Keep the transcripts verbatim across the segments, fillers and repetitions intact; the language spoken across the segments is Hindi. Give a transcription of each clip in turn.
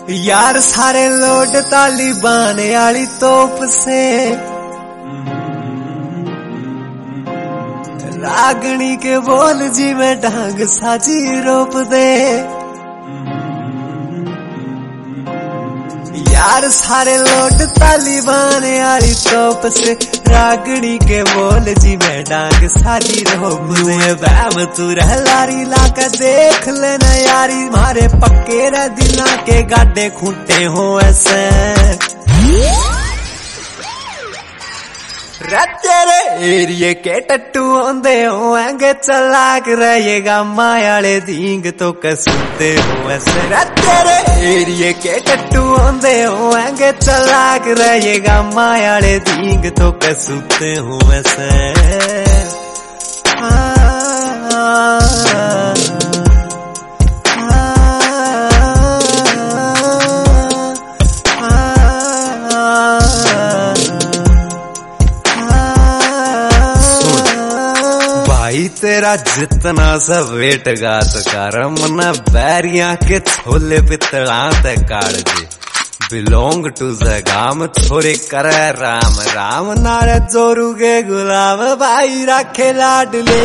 यार सारे लोट तालिबान आली तोप से रागनी के बोल जी में ढंग साजी रोप दे। यार सारे लोट तालिबान आली तोप से रागनी के बोल जी में डांग साजी रोप दे। बैम तू रहलारी लाकर देख लेना यारी मारे पक्के रे दिला के गाडे खूंटे हो ऐसे तेरे एरिए के टट्टू होंदे होंगे चलाक रहेगा मायाले दींग तो कसूते हो ऐसे। तेरे एरिए के टट्टू होंदे होंगे चलाक रहेगा मायाले दींग तो कसूते हो ऐसे। भाई तेरा जितना सा वेट गात कर मना बैरिया के छोले पितला ते काट दे। बिलोंग टू जगाम थोड़े करे राम राम नारे जोरू के गुलाब भाई रखे लाडले।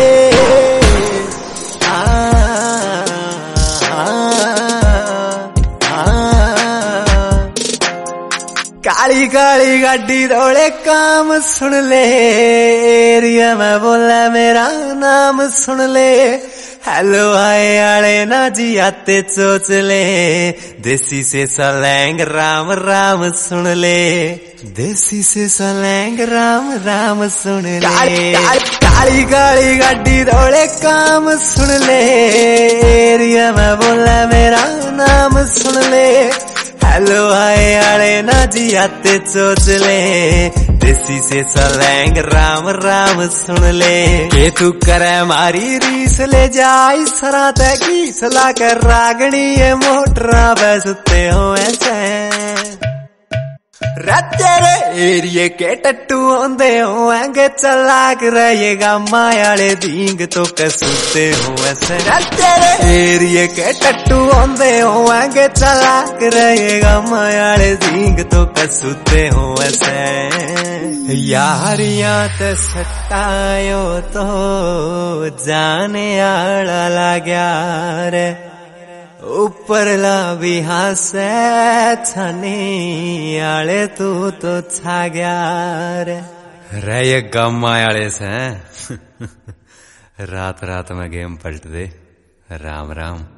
काली काली गाड़ी दौड़े काम सुन ले एरिया में बोला मेरा नाम सुन ले। हेलो आए आले ना जी आते चोच ले देसी से सलैंग राम राम सुन ले। देसी से सलैंग राम राम सुन ले। काली काली काली गाड़ी दौड़े काम सुन ले एरिया में बोला मेरा नाम सुन ले। हेलो आए आले ना जी आते चोच ले देसी से सलैंग राम राम सुन ले। के तू करे मारी रीस ले जाई सरा ते की सला कर रागनी ये मोटरा बसते हो ऐसे। तेरे एरिए के टट्टू होंदे होंगे चलाक रहेगा मायाले दींग तो कसूते हो ऐसे। तेरे एरिए के टट्टू होंदे होंगे चलाक रहेगा मायाले दींग तो कसूते हो ऐसे। यारियां ते सटायो तो जाने आला लाग्या रे ऊपर ला भी हासे छनी आले तू तो छा गया रे। रे गम आले से रात रात में गेम पलट दे। राम राम।